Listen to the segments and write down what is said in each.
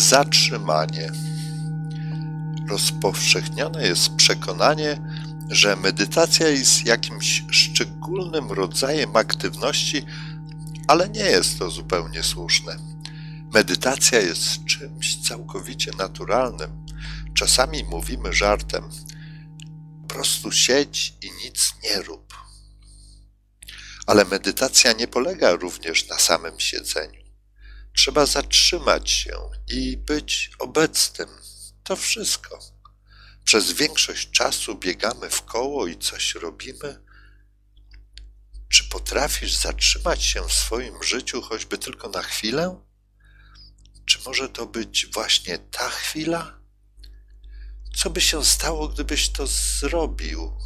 Zatrzymanie. Rozpowszechnione jest przekonanie, że medytacja jest jakimś szczególnym rodzajem aktywności, ale nie jest to zupełnie słuszne. Medytacja jest czymś całkowicie naturalnym. Czasami mówimy żartem: po prostu siedź i nic nie rób. Ale medytacja nie polega również na samym siedzeniu. Trzeba zatrzymać się i być obecnym. To wszystko. Przez większość czasu biegamy w koło i coś robimy. Czy potrafisz zatrzymać się w swoim życiu choćby tylko na chwilę? Czy może to być właśnie ta chwila? Co by się stało, gdybyś to zrobił?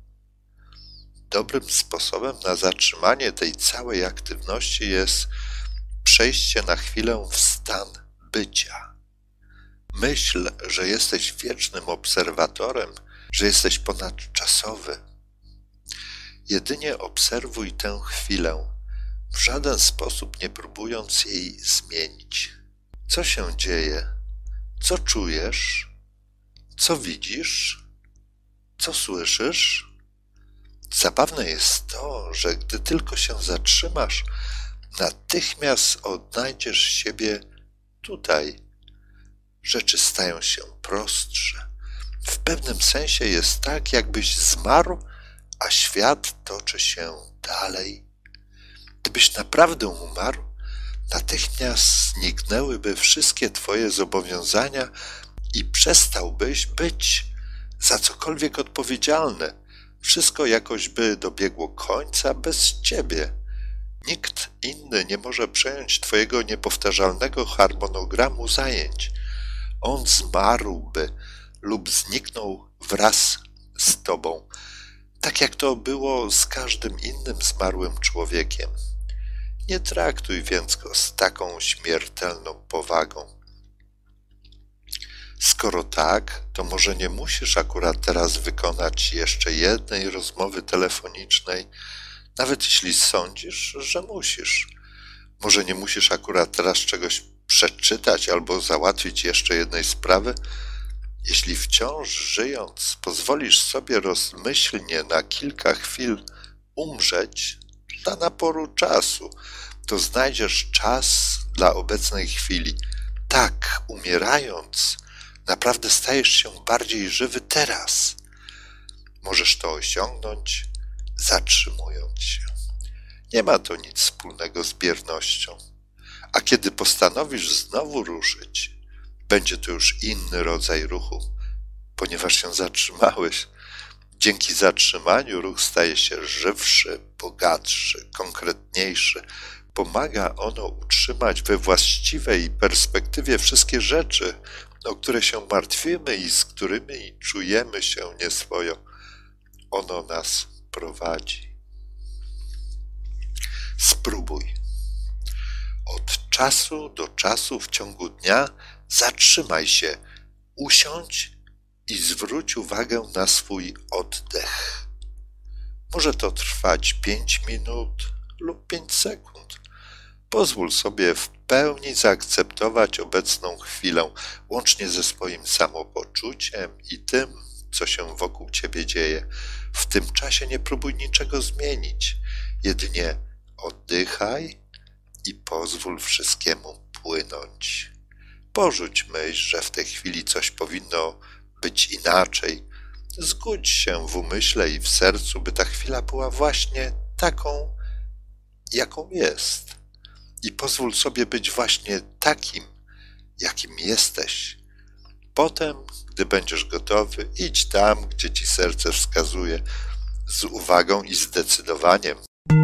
Dobrym sposobem na zatrzymanie tej całej aktywności jest przejście na chwilę w stan bycia. Myśl, że jesteś wiecznym obserwatorem, że jesteś ponadczasowy. Jedynie obserwuj tę chwilę, w żaden sposób nie próbując jej zmienić. Co się dzieje? Co czujesz? Co widzisz? Co słyszysz? Zabawne jest to, że gdy tylko się zatrzymasz, natychmiast odnajdziesz siebie tutaj. Rzeczy stają się prostsze. W pewnym sensie jest tak, jakbyś zmarł, a świat toczy się dalej. Gdybyś naprawdę umarł, natychmiast zniknęłyby wszystkie twoje zobowiązania i przestałbyś być za cokolwiek odpowiedzialny. Wszystko jakoś by dobiegło końca bez ciebie. Nikt inny nie może przejąć twojego niepowtarzalnego harmonogramu zajęć. On zmarłby lub zniknął wraz z tobą, tak jak to było z każdym innym zmarłym człowiekiem. Nie traktuj więc go z taką śmiertelną powagą. Skoro tak, to może nie musisz akurat teraz wykonać jeszcze jednej rozmowy telefonicznej, nawet jeśli sądzisz, że musisz. Może nie musisz akurat teraz czegoś przeczytać albo załatwić jeszcze jednej sprawy. Jeśli wciąż żyjąc pozwolisz sobie rozmyślnie na kilka chwil umrzeć dla naporu czasu, to znajdziesz czas dla obecnej chwili. Tak, umierając, naprawdę stajesz się bardziej żywy teraz. Możesz to osiągnąć, zatrzymując się. Nie ma to nic wspólnego z biernością. A kiedy postanowisz znowu ruszyć, będzie to już inny rodzaj ruchu, ponieważ się zatrzymałeś. Dzięki zatrzymaniu ruch staje się żywszy, bogatszy, konkretniejszy. Pomaga ono utrzymać we właściwej perspektywie wszystkie rzeczy, o które się martwimy i z którymi czujemy się nieswojo. Ono nas prowadzi. Spróbuj. Od czasu do czasu w ciągu dnia zatrzymaj się, usiądź i zwróć uwagę na swój oddech. Może to trwać 5 minut lub 5 sekund. Pozwól sobie w pełni zaakceptować obecną chwilę, łącznie ze swoim samopoczuciem i tym, co się wokół ciebie dzieje. W tym czasie nie próbuj niczego zmienić, jedynie oddychaj i pozwól wszystkiemu płynąć. Porzuć myśl, że w tej chwili coś powinno być inaczej. Zgódź się w umyśle i w sercu, by ta chwila była właśnie taką, jaką jest. I pozwól sobie być właśnie takim, jakim jesteś. Potem, gdy będziesz gotowy, idź tam, gdzie ci serce wskazuje, z uwagą i zdecydowaniem.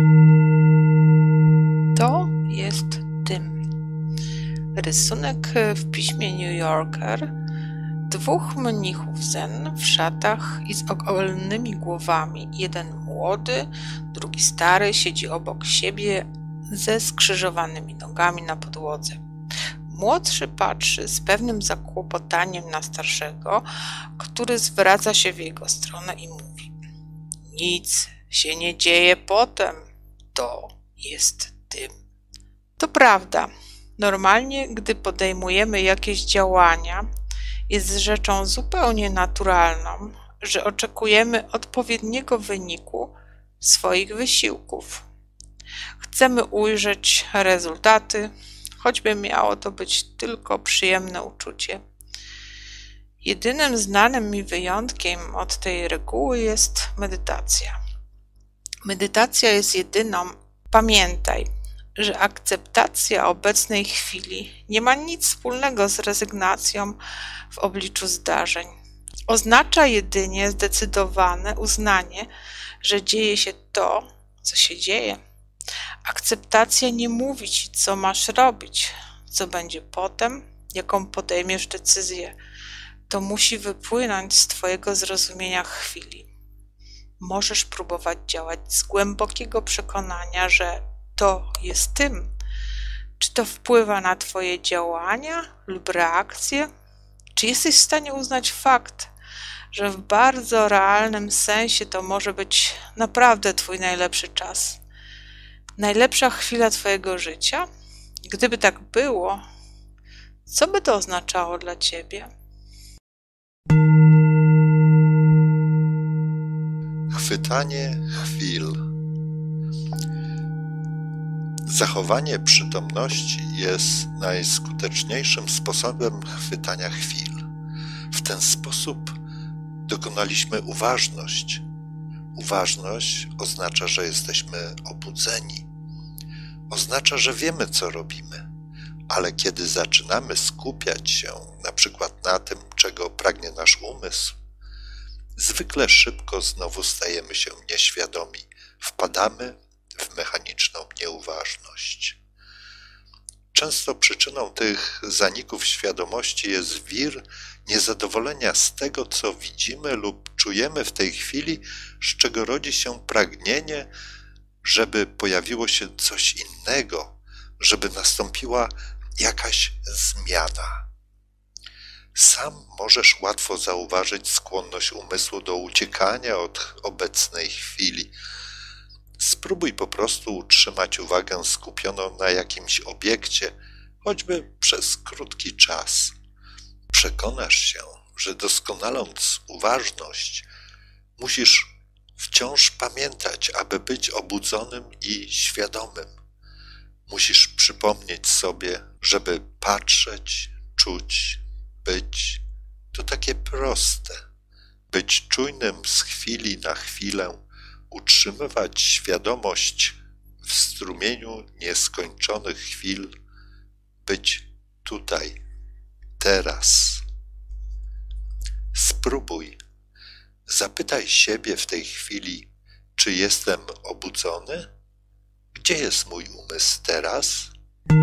To jest tym. Rysunek w piśmie New Yorker. 2 mnichów zen w szatach i z ogolonymi głowami. Jeden młody, drugi stary siedzi obok siebie ze skrzyżowanymi nogami na podłodze. Młodszy patrzy z pewnym zakłopotaniem na starszego, który zwraca się w jego stronę i mówi: nic się nie dzieje potem, to jest tym. To prawda, Normalnie, gdy podejmujemy jakieś działania, jest rzeczą zupełnie naturalną, że oczekujemy odpowiedniego wyniku swoich wysiłków. Chcemy ujrzeć rezultaty, choćby miało to być tylko przyjemne uczucie. Jedynym znanym mi wyjątkiem od tej reguły jest medytacja. Medytacja jest jedyną. Pamiętaj, że akceptacja obecnej chwili nie ma nic wspólnego z rezygnacją w obliczu zdarzeń. Oznacza jedynie zdecydowane uznanie, że dzieje się to, co się dzieje. Akceptacja nie mówi ci, co masz robić, co będzie potem, jaką podejmiesz decyzję. To musi wypłynąć z twojego zrozumienia chwili. Możesz próbować działać z głębokiego przekonania, że to jest tym. Czy to wpływa na twoje działania lub reakcje? Czy jesteś w stanie uznać fakt, że w bardzo realnym sensie to może być naprawdę twój najlepszy czas? Najlepsza chwila twojego życia? Gdyby tak było, co by to oznaczało dla ciebie? Chwytanie chwil. Zachowanie przytomności jest najskuteczniejszym sposobem chwytania chwil. W ten sposób dokonaliśmy uważność. Uważność oznacza, że jesteśmy obudzeni. Oznacza, że wiemy, co robimy. Ale kiedy zaczynamy skupiać się na przykład na tym, czego pragnie nasz umysł, zwykle szybko znowu stajemy się nieświadomi, wpadamy w mechaniczną nieuważność. Często przyczyną tych zaników świadomości jest wir niezadowolenia z tego, co widzimy lub czujemy w tej chwili, z czego rodzi się pragnienie, żeby pojawiło się coś innego, żeby nastąpiła jakaś zmiana. Sam możesz łatwo zauważyć skłonność umysłu do uciekania od obecnej chwili. Spróbuj po prostu utrzymać uwagę skupioną na jakimś obiekcie, choćby przez krótki czas. Przekonasz się, że doskonaląc uważność, musisz wciąż pamiętać, aby być obudzonym i świadomym. Musisz przypomnieć sobie, żeby patrzeć, czuć, być. To takie proste. Być czujnym z chwili na chwilę, utrzymywać świadomość w strumieniu nieskończonych chwil, być tutaj, teraz. Spróbuj. Zapytaj siebie w tej chwili, czy jestem obudzony? Gdzie jest mój umysł teraz?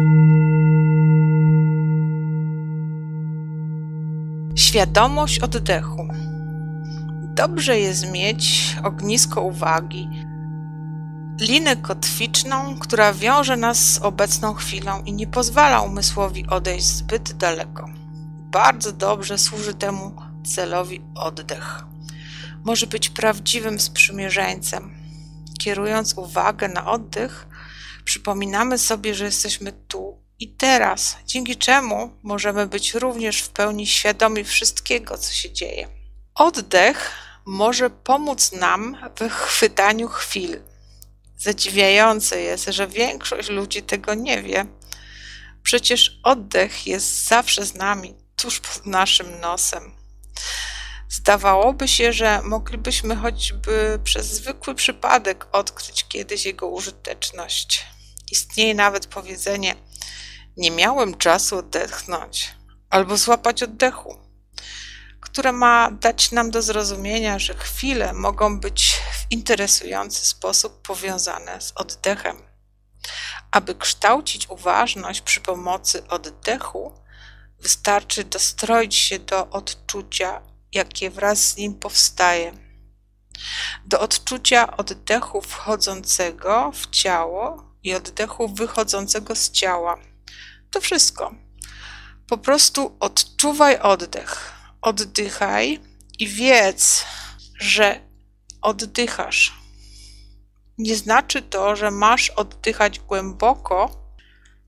Świadomość oddechu. Dobrze jest mieć ognisko uwagi, linę kotwiczną, która wiąże nas z obecną chwilą i nie pozwala umysłowi odejść zbyt daleko. Bardzo dobrze służy temu celowi oddech. Może być prawdziwym sprzymierzeńcem. Kierując uwagę na oddech, przypominamy sobie, że jesteśmy tu i teraz, dzięki czemu możemy być również w pełni świadomi wszystkiego, co się dzieje. Oddech może pomóc nam w chwytaniu chwil. Zadziwiające jest, że większość ludzi tego nie wie. Przecież oddech jest zawsze z nami, tuż pod naszym nosem. Zdawałoby się, że moglibyśmy choćby przez zwykły przypadek odkryć kiedyś jego użyteczność. Istnieje nawet powiedzenie: nie miałem czasu odetchnąć albo złapać oddechu, które ma dać nam do zrozumienia, że chwile mogą być w interesujący sposób powiązane z oddechem. Aby kształcić uważność przy pomocy oddechu, wystarczy dostroić się do odczucia, jakie wraz z nim powstaje. Do odczucia oddechu wchodzącego w ciało i oddechu wychodzącego z ciała. To wszystko. Po prostu odczuwaj oddech. Oddychaj i wiedz, że oddychasz. Nie znaczy to, że masz oddychać głęboko,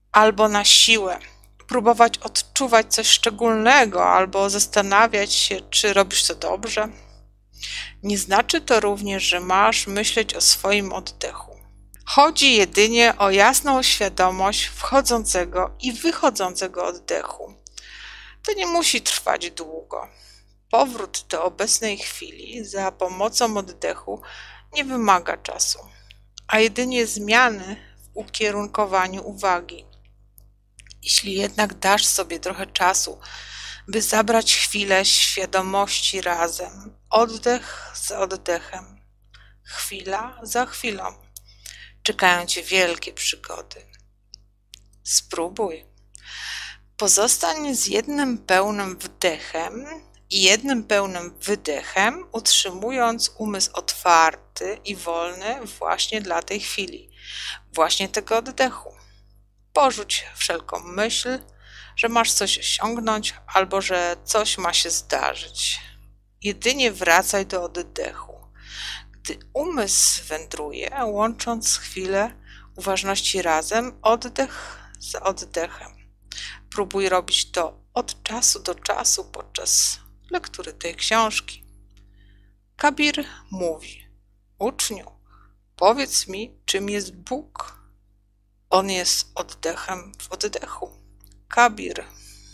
albo na siłę próbować odczuwać coś szczególnego albo zastanawiać się, czy robisz to dobrze. Nie znaczy to również, że masz myśleć o swoim oddechu. Chodzi jedynie o jasną świadomość wchodzącego i wychodzącego oddechu. To nie musi trwać długo. Powrót do obecnej chwili za pomocą oddechu nie wymaga czasu, a jedynie zmiany w ukierunkowaniu uwagi. Jeśli jednak dasz sobie trochę czasu, by zabrać chwilę świadomości razem, oddech za oddechem, chwila za chwilą, czekają cię wielkie przygody. Spróbuj. Pozostań z jednym pełnym wdechem i jednym pełnym wydechem, utrzymując umysł otwarty i wolny właśnie dla tej chwili, właśnie tego oddechu. Porzuć wszelką myśl, że masz coś osiągnąć albo że coś ma się zdarzyć. Jedynie wracaj do oddechu. Gdy umysł wędruje, łącząc chwilę uważności razem, oddech za oddechem. Próbuj robić to od czasu do czasu podczas lektury tej książki. Kabir mówi: uczniu, powiedz mi, czym jest Bóg? On jest oddechem w oddechu. Kabir.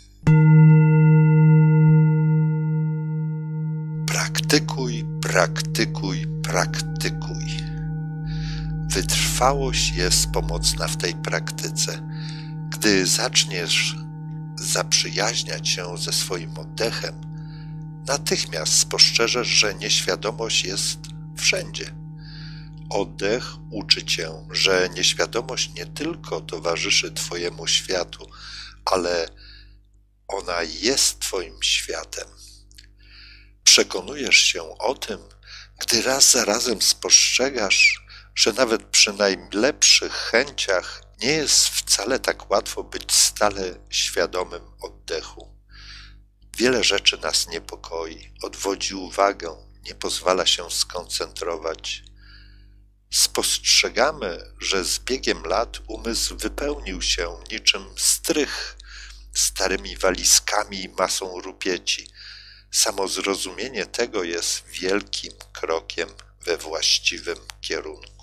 Praktykuj, praktykuj, praktykuj. Wytrwałość jest pomocna w tej praktyce. Gdy zaczniesz zaprzyjaźniać się ze swoim oddechem, natychmiast spostrzeżesz, że nieświadomość jest wszędzie. Oddech uczy cię, że nieświadomość nie tylko towarzyszy twojemu światu, ale ona jest twoim światem. Przekonujesz się o tym, gdy raz za razem spostrzegasz, że nawet przy najlepszych chęciach nie jest wcale tak łatwo być stale świadomym oddechu. Wiele rzeczy nas niepokoi, odwodzi uwagę, nie pozwala się skoncentrować. Spostrzegamy, że z biegiem lat umysł wypełnił się niczym strych starymi walizkami i masą rupieci. Samo zrozumienie tego jest wielkim krokiem we właściwym kierunku.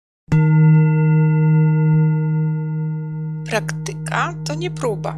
Praktyka to nie próba.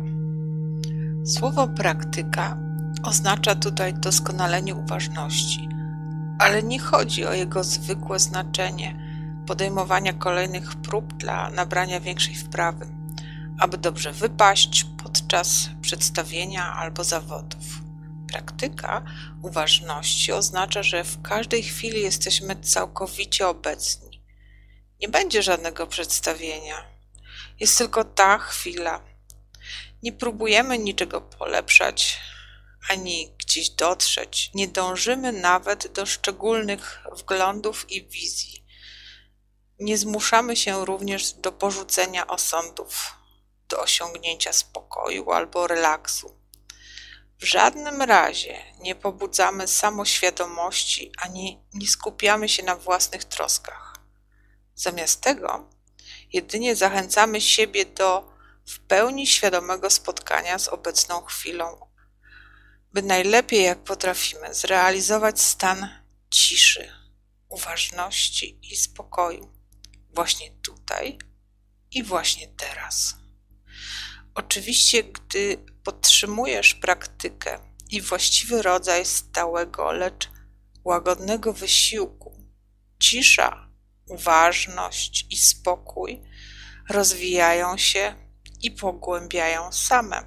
Słowo praktyka oznacza tutaj doskonalenie uważności, ale nie chodzi o jego zwykłe znaczenie podejmowania kolejnych prób dla nabrania większej wprawy, aby dobrze wypaść podczas przedstawienia albo zawodów. Praktyka uważności oznacza, że w każdej chwili jesteśmy całkowicie obecni. Nie będzie żadnego przedstawienia. Jest tylko ta chwila. Nie próbujemy niczego polepszać, ani gdzieś dotrzeć. Nie dążymy nawet do szczególnych wglądów i wizji. Nie zmuszamy się również do porzucenia osądów, do osiągnięcia spokoju albo relaksu. W żadnym razie nie pobudzamy samoświadomości, ani nie skupiamy się na własnych troskach. Zamiast tego jedynie zachęcamy siebie do w pełni świadomego spotkania z obecną chwilą, by najlepiej jak potrafimy zrealizować stan ciszy, uważności i spokoju właśnie tutaj i właśnie teraz. Oczywiście, gdy podtrzymujesz praktykę i właściwy rodzaj stałego, lecz łagodnego wysiłku, cisza, uważność i spokój rozwijają się i pogłębiają same.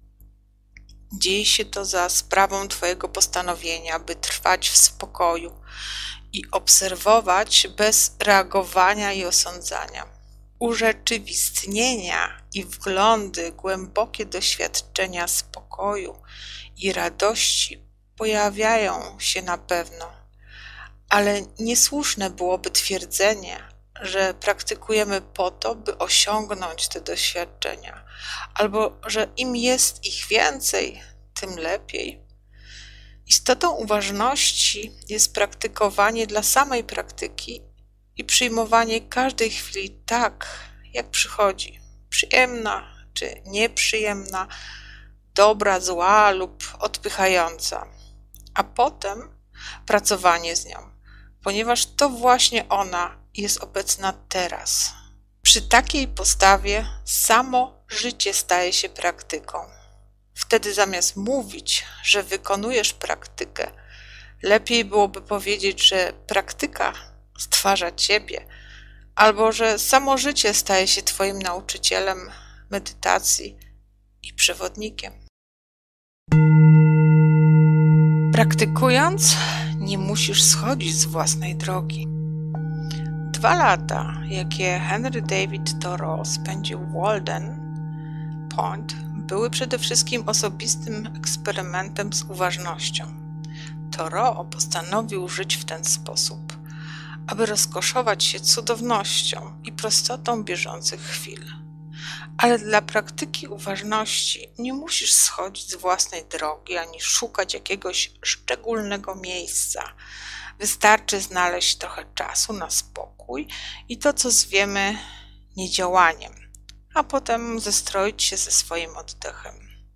Dzieje się to za sprawą twojego postanowienia, by trwać w spokoju i obserwować bez reagowania i osądzania. Urzeczywistnienia i wglądy, głębokie doświadczenia spokoju i radości pojawiają się na pewno, ale niesłuszne byłoby twierdzenie, że praktykujemy po to, by osiągnąć te doświadczenia, albo że im jest ich więcej, tym lepiej. Istotą uważności jest praktykowanie dla samej praktyki i przyjmowanie każdej chwili tak, jak przychodzi. przyjemna czy nieprzyjemna, dobra, zła lub odpychająca, a potem pracowanie z nią, ponieważ to właśnie ona jest obecna teraz. Przy takiej postawie samo życie staje się praktyką. Wtedy zamiast mówić, że wykonujesz praktykę, lepiej byłoby powiedzieć, że praktyka stwarza ciebie, albo że samo życie staje się twoim nauczycielem medytacji i przewodnikiem. Praktykując, nie musisz schodzić z własnej drogi. 2 lata, jakie Henry David Thoreau spędził w Walden Point, były przede wszystkim osobistym eksperymentem z uważnością. Thoreau postanowił żyć w ten sposób, aby rozkoszować się cudownością i prostotą bieżących chwil. Ale dla praktyki uważności nie musisz schodzić z własnej drogi ani szukać jakiegoś szczególnego miejsca. Wystarczy znaleźć trochę czasu na spokój i to, co zwiemy niedziałaniem, a potem zestroić się ze swoim oddechem.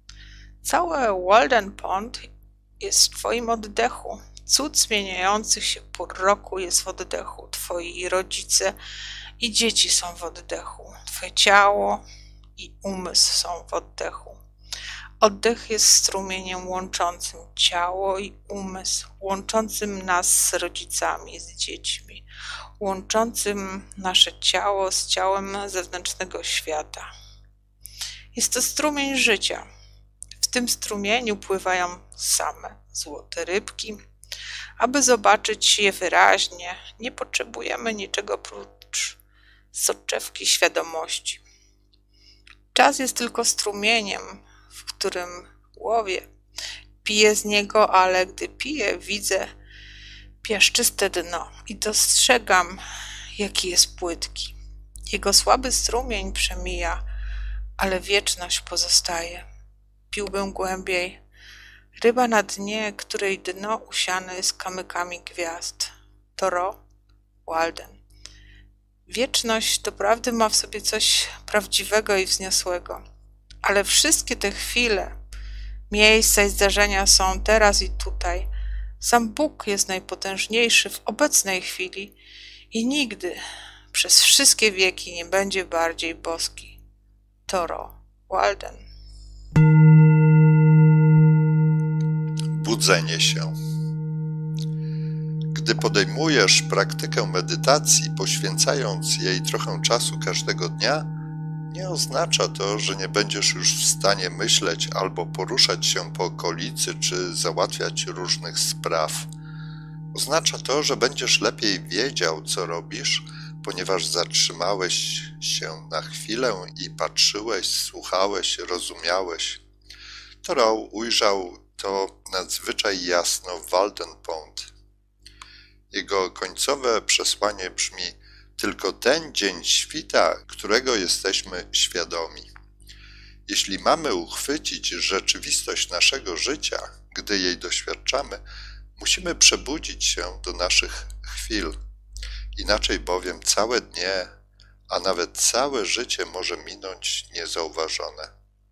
Całe Walden Pond jest w twoim oddechu. Cud zmieniających się pór roku jest w oddechu. Twoi rodzice i dzieci są w oddechu. Twoje ciało i umysł są w oddechu. Oddech jest strumieniem łączącym ciało i umysł, łączącym nas z rodzicami, z dziećmi, łączącym nasze ciało z ciałem zewnętrznego świata. Jest to strumień życia. W tym strumieniu pływają same złote rybki. Aby zobaczyć je wyraźnie, nie potrzebujemy niczego prócz soczewki świadomości. Czas jest tylko strumieniem, w którym łowię. Piję z niego, ale gdy piję, widzę piaszczyste dno i dostrzegam, jaki jest płytki. Jego słaby strumień przemija, ale wieczność pozostaje. Piłbym głębiej. Ryba na dnie, której dno usiane jest kamykami gwiazd. Thoreau, Walden. Wieczność doprawdy ma w sobie coś prawdziwego i wzniosłego, ale wszystkie te chwile, miejsca i zdarzenia są teraz i tutaj. Sam Bóg jest najpotężniejszy w obecnej chwili i nigdy, przez wszystkie wieki nie będzie bardziej boski. Thoreau, Walden. Budzenie się. Gdy podejmujesz praktykę medytacji, poświęcając jej trochę czasu każdego dnia, nie oznacza to, że nie będziesz już w stanie myśleć albo poruszać się po okolicy czy załatwiać różnych spraw. Oznacza to, że będziesz lepiej wiedział, co robisz, ponieważ zatrzymałeś się na chwilę i patrzyłeś, słuchałeś, rozumiałeś. Thoreau ujrzał to nadzwyczaj jasno w Walden Pond. Jego końcowe przesłanie brzmi: tylko ten dzień świta, którego jesteśmy świadomi. Jeśli mamy uchwycić rzeczywistość naszego życia, gdy jej doświadczamy, musimy przebudzić się do naszych chwil. Inaczej bowiem całe dnie, a nawet całe życie może minąć niezauważone.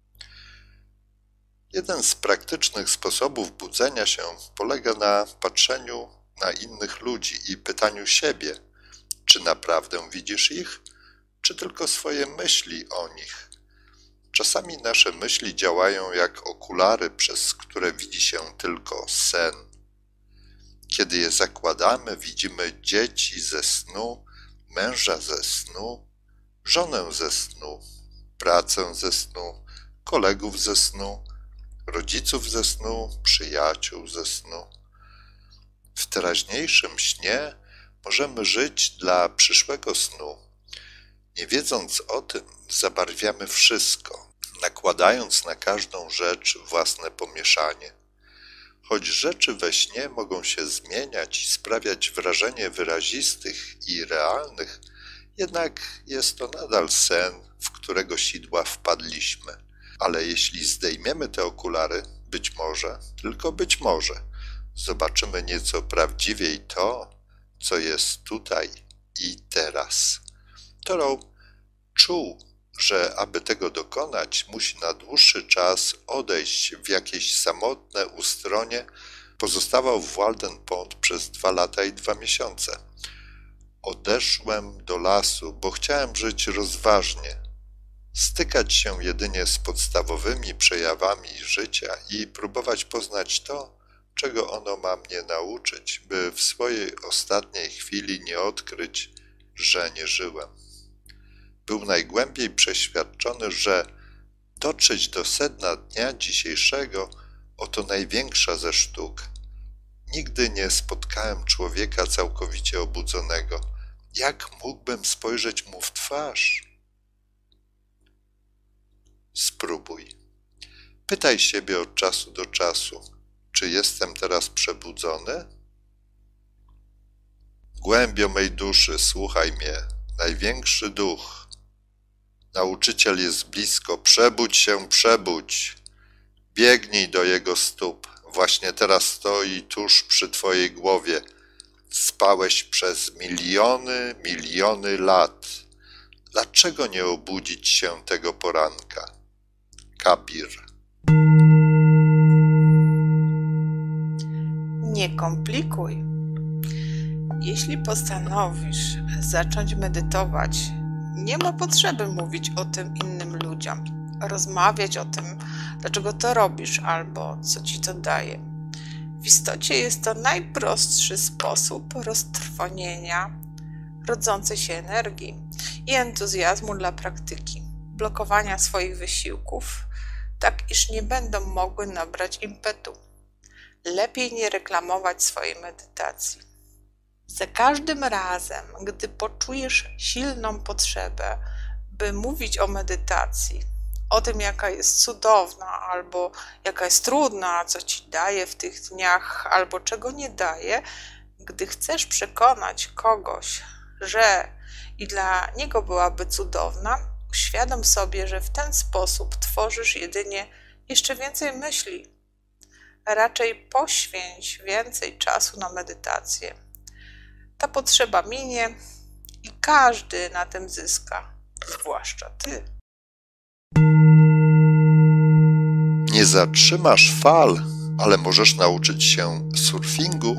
Jeden z praktycznych sposobów budzenia się polega na patrzeniu na innych ludzi i pytaniu siebie, czy naprawdę widzisz ich, czy tylko swoje myśli o nich. Czasami nasze myśli działają jak okulary, przez które widzi się tylko sen. Kiedy je zakładamy, widzimy dzieci ze snu, męża ze snu, żonę ze snu, pracę ze snu, kolegów ze snu, rodziców ze snu, przyjaciół ze snu. W teraźniejszym śnie możemy żyć dla przyszłego snu. Nie wiedząc o tym, zabarwiamy wszystko, nakładając na każdą rzecz własne pomieszanie. Choć rzeczy we śnie mogą się zmieniać i sprawiać wrażenie wyrazistych i realnych, jednak jest to nadal sen, w którego sidła wpadliśmy. Ale jeśli zdejmiemy te okulary, być może, tylko być może, zobaczymy nieco prawdziwiej to, co jest tutaj i teraz. Thoreau czuł że aby tego dokonać, musi na dłuższy czas odejść w jakieś samotne ustronie. Pozostawał w Walden Pond przez 2 lata i 2 miesiące. Odeszłem do lasu, bo chciałem żyć rozważnie, stykać się jedynie z podstawowymi przejawami życia i próbować poznać to, czego ono ma mnie nauczyć, by w swojej ostatniej chwili nie odkryć, że nie żyłem. Był najgłębiej przeświadczony, że dotrzeć do sedna dnia dzisiejszego oto największa ze sztuk. Nigdy nie spotkałem człowieka całkowicie obudzonego. Jak mógłbym spojrzeć mu w twarz? Spróbuj. Pytaj siebie od czasu do czasu, czy jestem teraz przebudzony? Głębio mej duszy, słuchaj mnie, największy duch. Nauczyciel jest blisko, przebudź się, przebudź. Biegnij do jego stóp, właśnie teraz stoi tuż przy twojej głowie. Spałeś przez miliony lat. Dlaczego nie obudzić się tego poranka? Kabir. Nie komplikuj. Jeśli postanowisz zacząć medytować, nie ma potrzeby mówić o tym innym ludziom, rozmawiać o tym, dlaczego to robisz albo co ci to daje. W istocie jest to najprostszy sposób roztrwonienia rodzącej się energii i entuzjazmu dla praktyki, blokowania swoich wysiłków, tak iż nie będą mogły nabrać impetu. Lepiej nie reklamować swojej medytacji. Za każdym razem, gdy poczujesz silną potrzebę, by mówić o medytacji, o tym, jaka jest cudowna, albo jaka jest trudna, co ci daje w tych dniach, albo czego nie daje, gdy chcesz przekonać kogoś, że i dla niego byłaby cudowna, uświadom sobie, że w ten sposób tworzysz jedynie jeszcze więcej myśli. Raczej poświęć więcej czasu na medytację. Ta potrzeba minie i każdy na tym zyska, zwłaszcza ty. Nie zatrzymasz fal, ale możesz nauczyć się surfingu.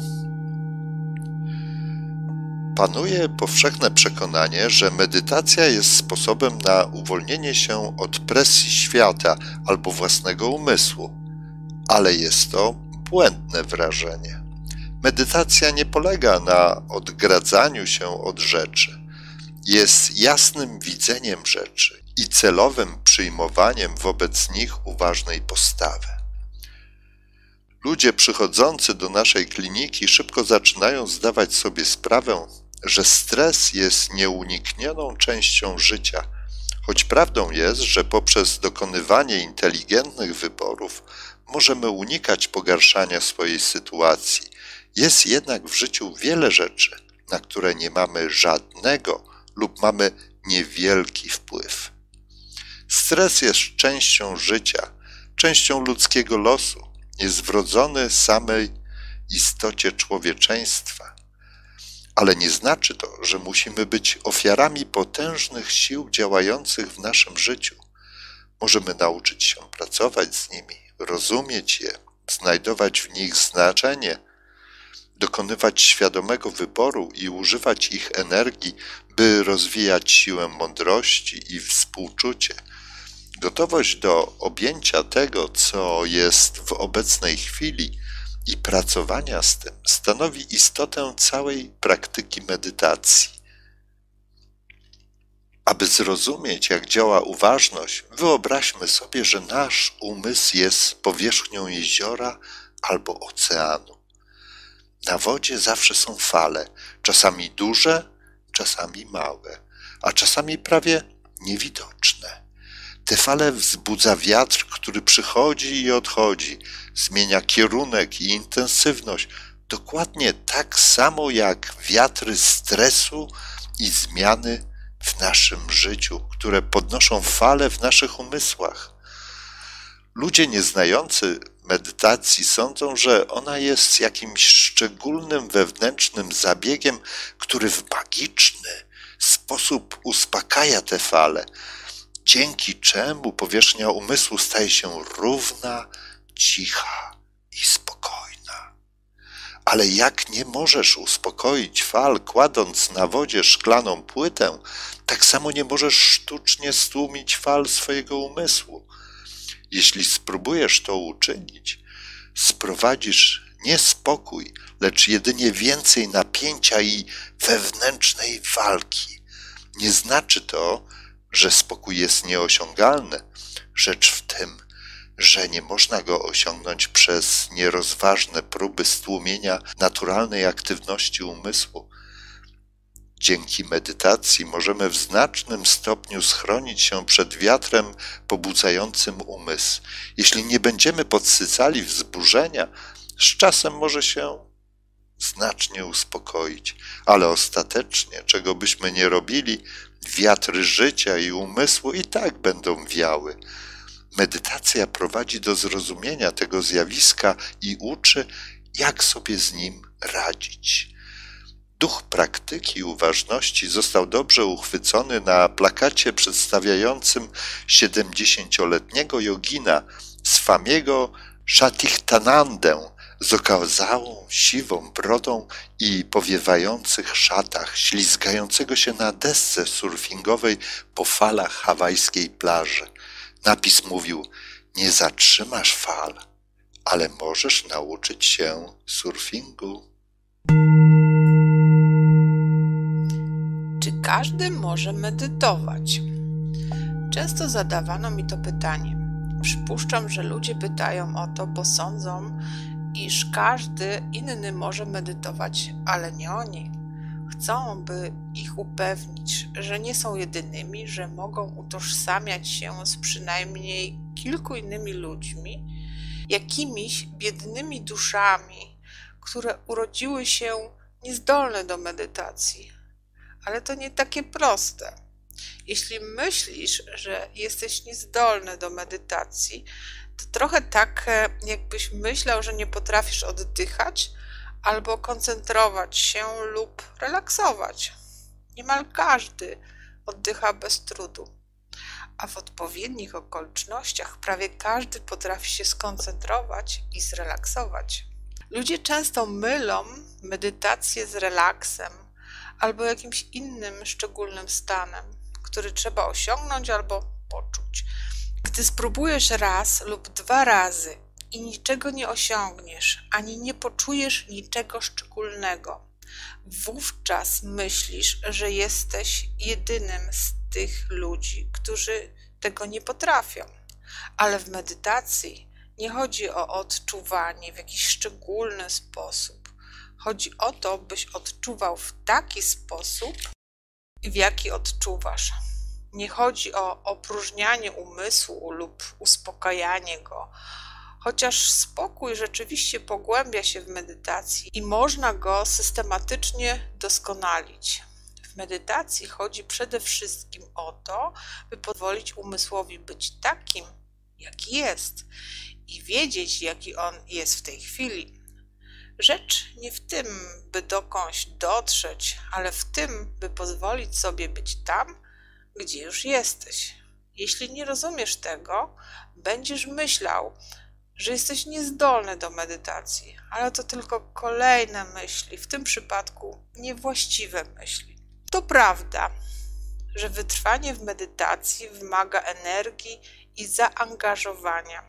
Panuje powszechne przekonanie, że medytacja jest sposobem na uwolnienie się od presji świata albo własnego umysłu, ale jest to błędne wrażenie. Medytacja nie polega na odgradzaniu się od rzeczy. Jest jasnym widzeniem rzeczy i celowym przyjmowaniem wobec nich uważnej postawy. Ludzie przychodzący do naszej kliniki szybko zaczynają zdawać sobie sprawę, że stres jest nieuniknioną częścią życia, choć prawdą jest, że poprzez dokonywanie inteligentnych wyborów możemy unikać pogarszania swojej sytuacji. Jest jednak w życiu wiele rzeczy, na które nie mamy żadnego lub mamy niewielki wpływ. Stres jest częścią życia, częścią ludzkiego losu, jest wrodzony samej istocie człowieczeństwa. Ale nie znaczy to, że musimy być ofiarami potężnych sił działających w naszym życiu. Możemy nauczyć się pracować z nimi, rozumieć je, znajdować w nich znaczenie, dokonywać świadomego wyboru i używać ich energii, by rozwijać siłę mądrości i współczucie. Gotowość do objęcia tego, co jest w obecnej chwili i pracowania z tym stanowi istotę całej praktyki medytacji. Aby zrozumieć, jak działa uważność, wyobraźmy sobie, że nasz umysł jest powierzchnią jeziora albo oceanu. Na wodzie zawsze są fale, czasami duże, czasami małe, a czasami prawie niewidoczne. Te fale wzbudza wiatr, który przychodzi i odchodzi, zmienia kierunek i intensywność, dokładnie tak samo jak wiatry stresu i zmiany w naszym życiu, które podnoszą fale w naszych umysłach. Ludzie nieznający medytacji sądzą, że ona jest jakimś szczególnym wewnętrznym zabiegiem, który w magiczny sposób uspokaja te fale. dzięki czemu powierzchnia umysłu staje się równa, cicha i spokojna. Ale jak nie możesz uspokoić fal, kładąc na wodzie szklaną płytę, tak samo nie możesz sztucznie stłumić fal swojego umysłu. Jeśli spróbujesz to uczynić, sprowadzisz nie spokój, lecz jedynie więcej napięcia i wewnętrznej walki. Nie znaczy to, że spokój jest nieosiągalny. Rzecz w tym, że nie można go osiągnąć przez nierozważne próby stłumienia naturalnej aktywności umysłu. Dzięki medytacji możemy w znacznym stopniu schronić się przed wiatrem pobudzającym umysł. Jeśli nie będziemy podsycali wzburzenia, z czasem może się znacznie uspokoić, ale ostatecznie, czego byśmy nie robili, wiatry życia i umysłu i tak będą wiały. Medytacja prowadzi do zrozumienia tego zjawiska i uczy, jak sobie z nim radzić. Duch praktyki uważności został dobrze uchwycony na plakacie przedstawiającym 70-letniego jogina Swamiego Satiktanandę z okazałą, siwą brodą i powiewających szatach, ślizgającego się na desce surfingowej po falach hawajskiej plaży. Napis mówił: nie zatrzymasz fal, ale możesz nauczyć się surfingu. Czy każdy może medytować? Często zadawano mi to pytanie. Przypuszczam, że ludzie pytają o to, bo sądzą, iż każdy inny może medytować, ale nie oni. Chcą, by ich upewnić, że nie są jedynymi, że mogą utożsamiać się z przynajmniej kilku innymi ludźmi, jakimiś biednymi duszami, które urodziły się niezdolne do medytacji. Ale to nie takie proste. Jeśli myślisz, że jesteś niezdolny do medytacji, to trochę tak, jakbyś myślał, że nie potrafisz oddychać albo koncentrować się lub relaksować. Niemal każdy oddycha bez trudu, a w odpowiednich okolicznościach prawie każdy potrafi się skoncentrować i zrelaksować. Ludzie często mylą medytację z relaksem albo jakimś innym szczególnym stanem, który trzeba osiągnąć albo poczuć. Gdy spróbujesz raz lub 2 razy i niczego nie osiągniesz, ani nie poczujesz niczego szczególnego, wówczas myślisz, że jesteś jedynym z tych ludzi, którzy tego nie potrafią. Ale w medytacji nie chodzi o odczuwanie w jakiś szczególny sposób. Chodzi o to, byś odczuwał w taki sposób, w jaki odczuwasz. Nie chodzi o opróżnianie umysłu lub uspokajanie go, chociaż spokój rzeczywiście pogłębia się w medytacji i można go systematycznie doskonalić. W medytacji chodzi przede wszystkim o to, by pozwolić umysłowi być takim, jaki jest i wiedzieć, jaki on jest w tej chwili. Rzecz nie w tym, by dokądś dotrzeć, ale w tym, by pozwolić sobie być tam, gdzie już jesteś. Jeśli nie rozumiesz tego, będziesz myślał, że jesteś niezdolny do medytacji, ale to tylko kolejne myśli, w tym przypadku niewłaściwe myśli. To prawda, że wytrwanie w medytacji wymaga energii i zaangażowania.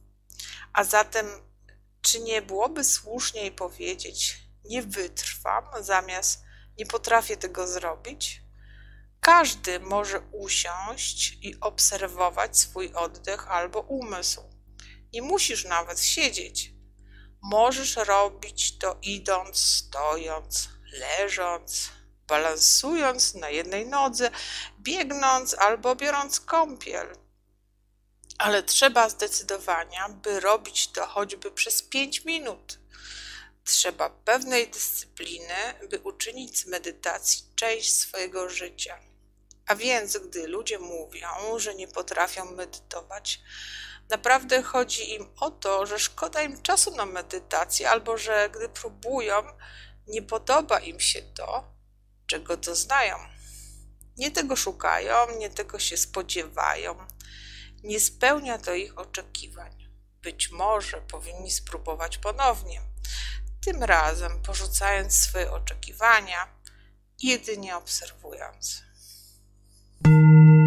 A zatem, czy nie byłoby słuszniej powiedzieć: nie wytrwam, zamiast nie potrafię tego zrobić? Każdy może usiąść i obserwować swój oddech albo umysł. Nie musisz nawet siedzieć. Możesz robić to idąc, stojąc, leżąc, balansując na jednej nodze, biegnąc albo biorąc kąpiel. Ale trzeba zdecydowania, by robić to choćby przez 5 minut. Trzeba pewnej dyscypliny, by uczynić z medytacji część swojego życia. A więc, gdy ludzie mówią, że nie potrafią medytować, naprawdę chodzi im o to, że szkoda im czasu na medytację, albo że gdy próbują, nie podoba im się to, czego doznają. Nie tego szukają, nie tego się spodziewają. Nie spełnia to ich oczekiwań. Być może powinni spróbować ponownie, tym razem porzucając swoje oczekiwania i jedynie obserwując.